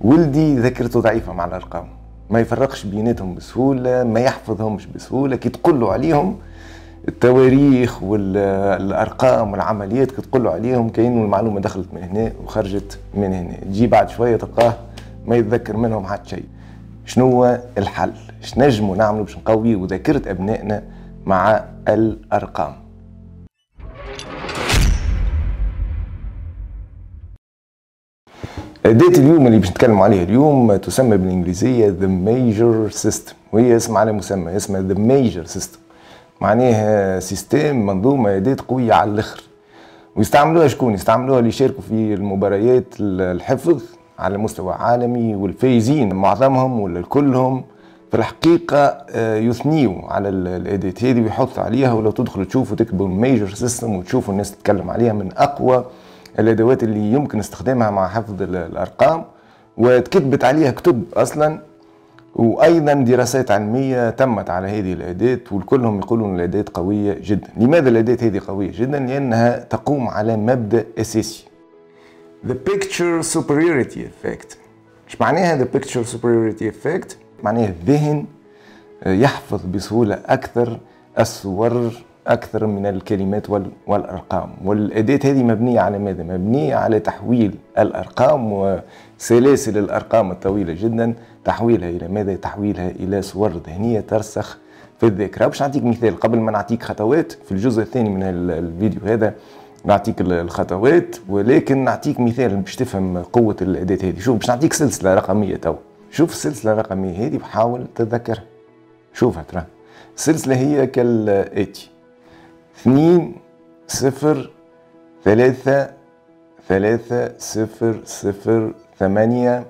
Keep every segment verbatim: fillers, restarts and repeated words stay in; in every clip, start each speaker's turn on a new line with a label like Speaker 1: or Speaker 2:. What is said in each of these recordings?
Speaker 1: ولدي ذاكرته ضعيفة مع الأرقام، ما يفرقش بيناتهم بسهولة، ما يحفظهمش بسهولة. كي تقولوا عليهم التواريخ والأرقام والعمليات، كي تقولوا عليهم كأنه المعلومة دخلت من هنا وخرجت من هنا، تجي بعد شوية تلقاه ما يتذكر منهم حتى شيء. شنو هو الحل؟ اش نجموا نعملوا باش نقويوا ذاكرة أبنائنا مع الأرقام؟ أداة اليوم اللي باش نتكلم عليها اليوم تسمى بالإنجليزية The Major System، وهي اسم على مسمى، اسمها The Major System، معناها سيستم منظومة أداة قوية على الآخر. ويستعملوها شكون؟ يستعملوها اللي يشاركوا في المباريات الحفظ على مستوى عالمي، والفايزين معظمهم ولا كلهم في الحقيقة يثنيوا على الأداة هذه ويحطوا عليها. ولو تدخلوا تشوفوا تكتبوا Major System وتشوفوا الناس تتكلم عليها، من أقوى الادوات اللي يمكن استخدامها مع حفظ الارقام، وتكتبت عليها كتب اصلا، وايضا دراسات علميه تمت على هذه الاداه، والكلهم يقولون الاداه قويه جدا. لماذا الاداه هذه قويه جدا؟ لانها تقوم على مبدا اساسي، The Picture Superiority Effect. ايش معناها The Picture Superiority Effect؟ معناها الذهن يحفظ بسهوله اكثر الصور أكثر من الكلمات والأرقام. والأداة هذه مبنية على ماذا؟ مبنية على تحويل الأرقام وسلاسل الأرقام الطويلة جدا، تحويلها إلى ماذا؟ تحويلها إلى صور ذهنية ترسخ في الذاكرة. باش نعطيك مثال قبل ما نعطيك خطوات في الجزء الثاني من الفيديو هذا، نعطيك الخطوات، ولكن نعطيك مثال باش تفهم قوة الأداة هذه. شوف، باش نعطيك سلسلة رقمية تو. شوف السلسلة الرقمية هذه وحاول تتذكرها. شوفها ترى السلسلة هي كالآتي: اثنين صفر ثلاثة ثلاثة صفر صفر ثمانية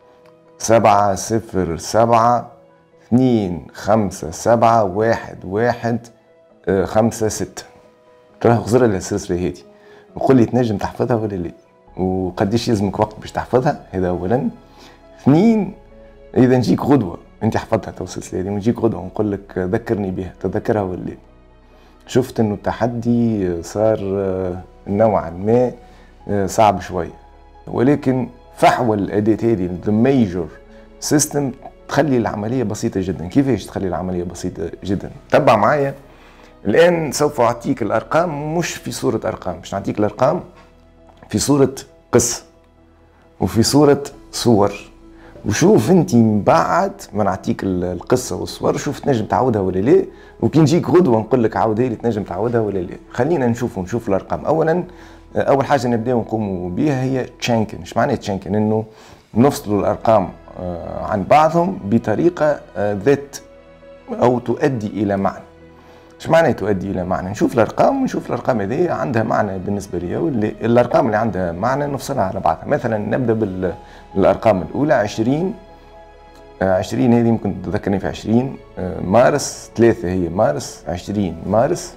Speaker 1: سبعة صفر سبعة اثنين خمسة سبعة واحد واحد خمسة ستة. تراه غزر لها السلسلة هذه وقول لي تنجم تحفظها ولا لا، وقديش يلزمك وقت باش تحفظها. هذا أولا. اثنين، إذا نجيك غدوة أنت حفظتها تو السلسلة هذه، ونجيك غدوة ونقول لك ذكرني بها، تذكرها ولا لا؟ شفت انه التحدي صار نوعا ما صعب شوية، ولكن فحوى الأداة هذه The Major System تخلي العملية بسيطة جدا. كيفاش تخلي العملية بسيطة جدا؟ تبع معايا الآن. سوف أعطيك الأرقام مش في صورة أرقام، باش نعطيك الأرقام في صورة قصة وفي صورة صور. وشوف انت من بعد ما نعطيك القصه والصور، شوف تنجم تعودها ولا لا، وكي نجيك غدوه نقول لك عاودها لي تنجم تعودها ولا لا. خلينا نشوف نشوف الارقام. اولا، اول حاجه نبداو نقوموا بها هي تشانكن. ايش معنى تشانكن؟ انه نفصلوا الارقام عن بعضهم بطريقه ذات او تؤدي الى معنى. ايش معنى تؤدي الى معنى؟ نشوف الارقام ونشوف الارقام هذه عندها معنى بالنسبه لي، واللي الارقام اللي عندها معنى نفصلها على بعضها. مثلا نبدا بالارقام الاولى عشرين. عشرين هذه ممكن تذكرني في عشرين مارس. ثلاثة هي مارس، عشرين مارس.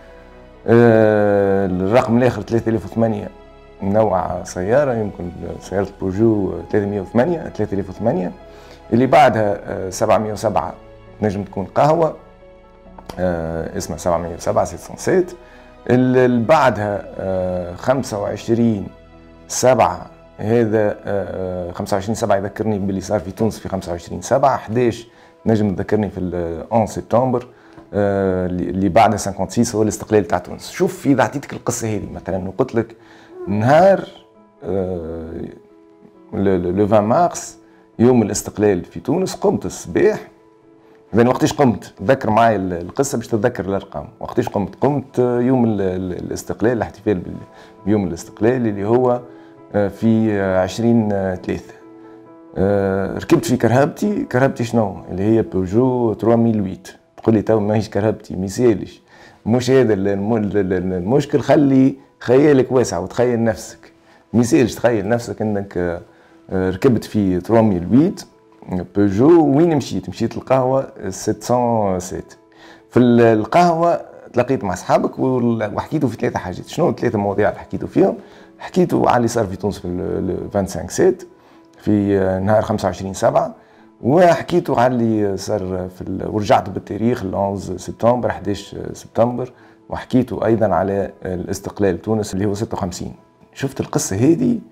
Speaker 1: الرقم الاخر ثلاثة آلاف وثمانية نوع سياره، يمكن سياره بوجو ثلاثمائة وثمانية ثلاثة آلاف وثمانية. اللي بعدها سبعمائة وسبعة نجم تكون قهوه، آه اسمها سبعمائة وسبعة ستمائة وسبعة. اللي بعدها آه خمسة وعشرين سبعة، هذا آه خمسة وعشرين سبعة يذكرني باللي صار في تونس في خمسة وعشرين سبعة. أحد عشر نجم تذكرني في الأحد سبتمبر. آه اللي بعدها ستة وخمسين هو الاستقلال تاع تونس. شوف إذا عطيتك القصة هذه مثلا وقلت لك نهار آه لو عشرين مارس يوم الاستقلال في تونس، قمت الصباح. إذا وقتاش قمت؟ تذكر معي القصة باش تتذكر الأرقام. وقتاش قمت؟ قمت يوم الاستقلال، الاحتفال بيوم الاستقلال اللي هو في عشرين ثلاثة. ركبت في كرهبتي. كرهبتي شنو؟ اللي هي بيجو ثلاثمائة وثمانية. تقول لي تو ماهيش كرهبتي، ما يسالش. مش هذا المشكل، خلي خيالك واسع وتخيل نفسك. ما يسالش تخيل نفسك انك ركبت في ثلاثمائة وثمانية بيجو. وين مشيت؟ مشيت القهوة ستمائة وسبعة. في القهوة تلاقيت مع اصحابك وحكيتوا في ثلاثة حاجات. شنو الثلاثة مواضيع اللي حكيتوا فيهم؟ حكيتوا على اللي صار في تونس في خمسة وعشرين سبعة في نهار خمسة وعشرين سبعة، وحكيتوا على اللي صار في ال... ورجعتوا بالتاريخ ال أحد سبتمبر أحد عشر سبتمبر، وحكيتوا ايضا على الاستقلال تونس اللي هو ستة وخمسين. شفت القصة هذه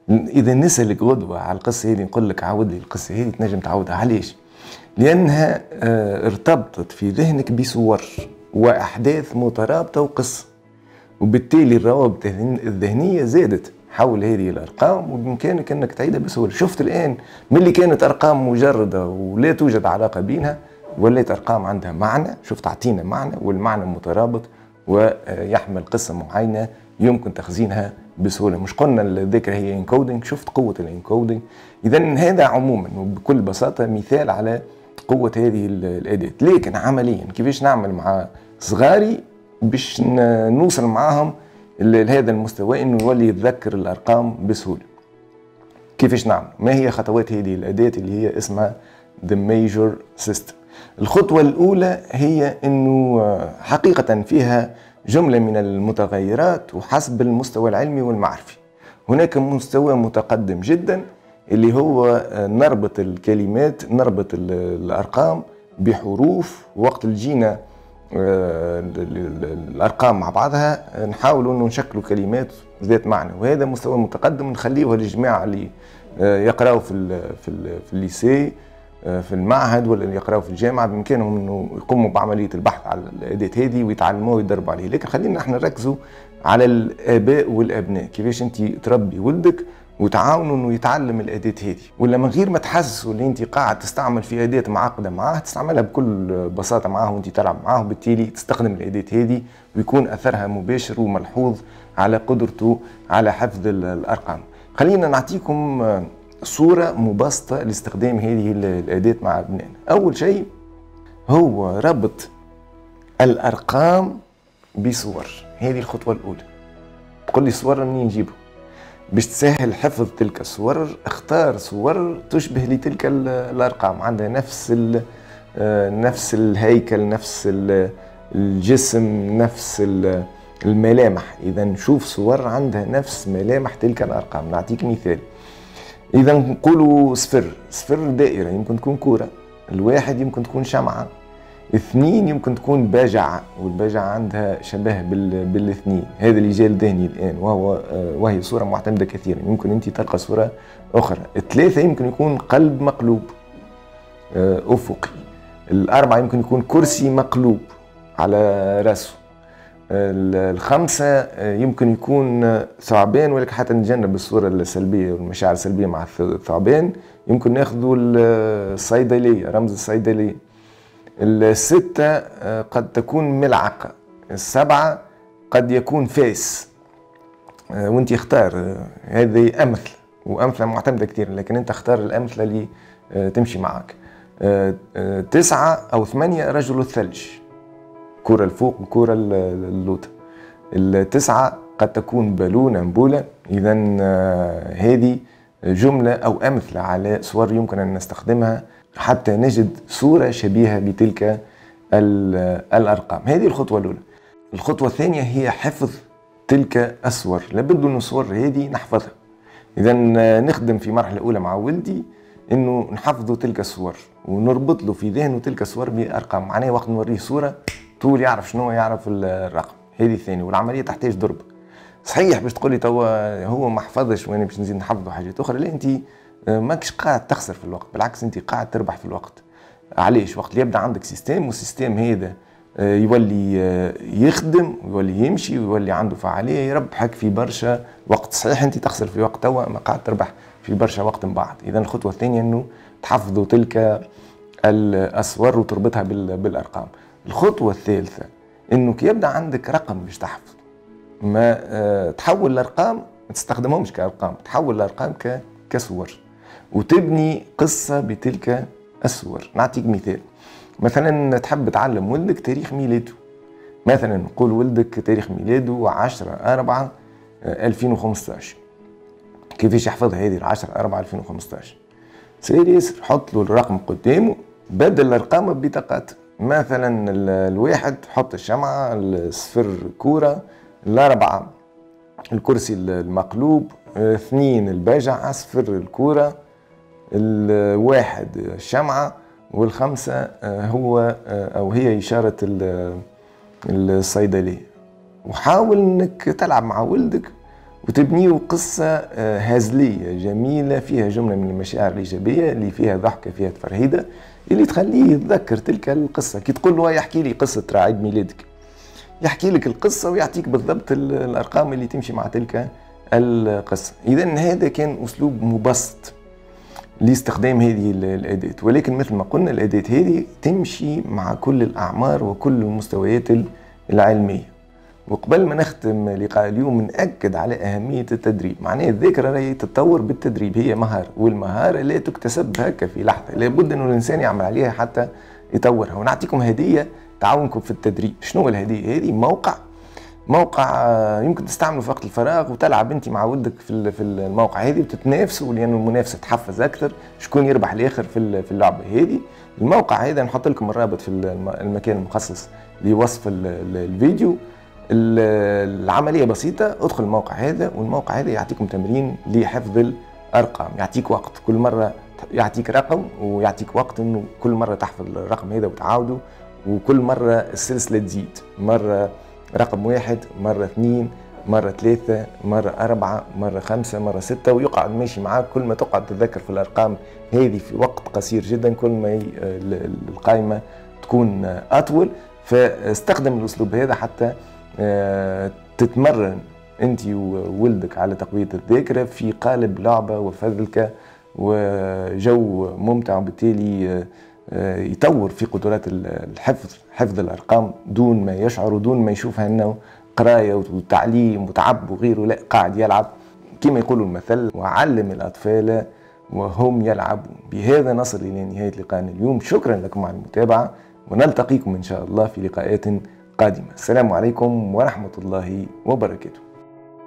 Speaker 1: اذا نسالك غدوه على القصه هذه نقول لك عاود لي القصه هذه، تنجم تعاودها. علاش؟ لانها ارتبطت في ذهنك بصور واحداث مترابطه وقصه، وبالتالي الروابط الذهنيه زادت حول هذه الارقام، وبامكانك انك تعيدها بسهوله. شفت الان ملي كانت ارقام مجرده ولا توجد علاقه بينها، ولات ارقام عندها معنى. شفت اعطينا معنى، والمعنى مترابط ويحمل قصه معينه يمكن تخزينها بسهوله. مش قلنا الذاكره هي انكودنج؟ شفت قوه الانكودنج. اذا هذا عموما وبكل بساطه مثال على قوه هذه الاداه. لكن عمليا كيفاش نعمل مع صغاري باش نوصل معاهم لهذا المستوى انه يولي يتذكر الارقام بسهوله؟ كيفاش نعمل؟ ما هي خطوات هذه الاداه اللي هي اسمها The Major System؟ الخطوه الاولى هي انه حقيقه فيها جمله من المتغيرات وحسب المستوى العلمي والمعرفي. هناك مستوى متقدم جدا اللي هو نربط الكلمات، نربط الارقام بحروف، وقت اللي جينا الارقام مع بعضها نحاولوا انه نشكلوا كلمات ذات معنى. وهذا مستوى متقدم نخليه للجماعه اللي يقراوا في ال في ال في الليسي في المعهد ولا اللي يقراوا في الجامعه، بامكانهم انه يقوموا بعمليه البحث على الاداه هذه ويتعلموها ويدربوا عليه. لكن خلينا احنا نركزوا على الاباء والابناء، كيفاش انت تربي ولدك وتعاونوا انه يتعلم الاداه هذه، ولا من غير ما تحسسوا اللي انت قاعد تستعمل في اداه معقده معاه، تستعملها بكل بساطه معاه وانت تلعب معاه، وبالتالي تستخدم الاداه هذه ويكون اثرها مباشر وملحوظ على قدرته على حفظ الارقام. خلينا نعطيكم صوره مبسطه لاستخدام هذه الاداه مع ابنائنا. اول شيء هو ربط الارقام بصور. هذه الخطوه الاولى. تقول لي صور منين نجيبه؟ باش تسهل حفظ تلك الصور اختار صور تشبه لتلك الارقام، عندها نفس نفس الهيكل، نفس الجسم، نفس الملامح. اذا نشوف صور عندها نفس ملامح تلك الارقام. نعطيك مثال. اذا نقولوا صفر، صفر دائره يمكن تكون كره، الواحد يمكن تكون شمعه، اثنين يمكن تكون باجعة، والباجعة عندها شبه بالاثنين. هذا اللي جاء لذهني الآن، وهو وهي صورة معتمدة كثيرا. يمكن أنت تلقى صورة أخرى. الثلاثة يمكن يكون قلب مقلوب أفقي. الأربعة يمكن يكون كرسي مقلوب على رأسه. الخمسة يمكن يكون ثعبان، ولكن حتى نتجنب الصورة السلبية والمشاعر السلبية مع الثعبان. يمكن ناخذوا الصيدلية، رمز الصيدلية. الستة قد تكون ملعقة. السبعة قد يكون فاس. وانت اختار، هذه أمثلة وأمثلة معتمدة كثير، لكن انت اختار الأمثلة اللي تمشي معك. تسعة أو ثمانية رجل الثلج، كرة الفوق وكرة اللوطة. التسعة قد تكون بالون أنبولة. إذا هذه جملة أو أمثلة على صور يمكن أن نستخدمها حتى نجد صورة شبيهة بتلك الأرقام. هذه الخطوة الأولى. الخطوة الثانية هي حفظ تلك الصور. لابد أن الصور هذه نحفظها. إذا نخدم في مرحلة أولى مع ولدي أنه نحفظه تلك الصور ونربط له في ذهنه تلك الصور بأرقام. معناه وقت نوريه صورة طول يعرف شنو، يعرف الرقم. هذه الثانية. والعملية تحتاج ضرب. صحيح باش تقولي توا هو ما حفظش وانا باش نزيد نحفظه حاجات أخرى. لا، أنت ماكش قاعد تخسر في الوقت، بالعكس انت قاعد تربح في الوقت. علاش؟ وقت اللي يبدا عندك سيستم والسيستم هذا يولي يخدم ويولي يمشي ويولي عنده فعاليه، يربحك في برشا وقت. صحيح انت تخسر في وقت توا، ما قاعد تربح في برشا وقت من بعد. اذا الخطوه الثانيه انه تحفظوا تلك الصور وتربطها بالارقام. الخطوه الثالثه انه كي يبدا عندك رقم باش تحفظ، ما تحول الارقام، ما تستخدمهمش كارقام، تحول الارقام كصور وتبني قصة بتلك الصور. نعطيك مثال. مثلا تحب تعلم ولدك تاريخ ميلاده. مثلا نقول ولدك تاريخ ميلاده عشرة أربعة ألفين وخمسطاش. كيفاش يحفظها هذه عشرة أربعة ألفين وخمسطاش؟ سير ياسر، حط له الرقم قدامه، بدل الأرقام ببطاقات. مثلا الواحد حط الشمعة، الصفر كورة، الأربعة الكرسي المقلوب، اثنين الباجعة، صفر الكورة، الواحد الشمعة، والخمسة هو أو هي إشارة الصيدلية. وحاول إنك تلعب مع ولدك وتبنيوا قصة هزلية جميلة فيها جملة من المشاعر الإيجابية اللي فيها ضحكة فيها تفرهيدة اللي تخليه يتذكر تلك القصة. كي تقول له يحكي لي قصة عيد ميلادك، يحكي لك القصة ويعطيك بالضبط الأرقام اللي تمشي مع تلك القصة. إذا هذا كان أسلوب مبسط لاستخدام هذه الأداة، ولكن مثل ما قلنا الأداة هذه تمشي مع كل الأعمار وكل المستويات العلمية. وقبل ما نختم لقاء اليوم نأكد على أهمية التدريب. معناه الذاكرة راهي تتطور بالتدريب، هي مهارة، والمهارة لا تكتسب هكا في لحظة، لابد أنه الإنسان يعمل عليها حتى يطورها. ونعطيكم هدية تعاونكم في التدريب. شنو الهدية هذه؟ موقع موقع يمكن تستعمله في وقت الفراغ وتلعب انت مع ولدك في في الموقع هذه وتتنافسوا، لأنه المنافسة تحفز أكثر شكون يربح الآخر في في اللعبة هذه. الموقع هذا نحط لكم الرابط في المكان المخصص لوصف الفيديو. العملية بسيطة، ادخل الموقع هذا والموقع هذا يعطيكم تمرين لحفظ الأرقام. يعطيك وقت، كل مرة يعطيك رقم ويعطيك وقت انه كل مرة تحفظ الرقم هذا وتعاوده، وكل مرة السلسلة تزيد، مرة رقم واحد، مرة اثنين، مرة ثلاثة، مرة أربعة، مرة خمسة، مرة ستة، ويقعد ماشي معاك. كل ما تقعد تتذكر في الأرقام هذه في وقت قصير جدا كل ما القائمة تكون أطول. فاستخدم الأسلوب هذا حتى تتمرن أنت وولدك على تقوية الذاكرة في قالب لعبة وفذلكة وجو ممتع، وبالتالي يطور في قدرات الحفظ، حفظ الأرقام دون ما يشعر ودون ما يشوفها أنه قراية وتعليم وتعب وغيره، لا، قاعد يلعب كما يقولوا المثل: وعلم الأطفال وهم يلعبون. بهذا نصل إلى نهاية لقاءنا اليوم. شكرا لكم على المتابعة، ونلتقيكم إن شاء الله في لقاءات قادمة. السلام عليكم ورحمة الله وبركاته.